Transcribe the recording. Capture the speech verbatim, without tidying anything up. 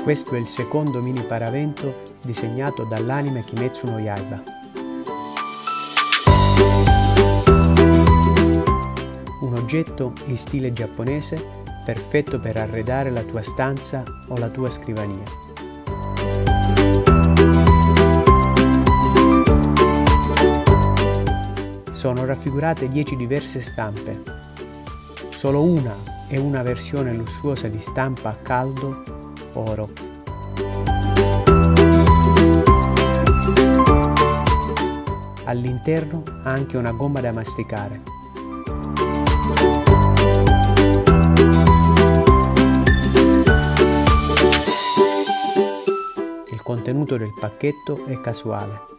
Questo è il secondo mini paravento disegnato dall'anime Kimetsu no Yaiba. Un oggetto in stile giapponese perfetto per arredare la tua stanza o la tua scrivania. Sono raffigurate dieci diverse stampe. Solo una è una versione lussuosa di stampa a caldo oro. All'interno ha anche una gomma da masticare. Il contenuto del pacchetto è casuale.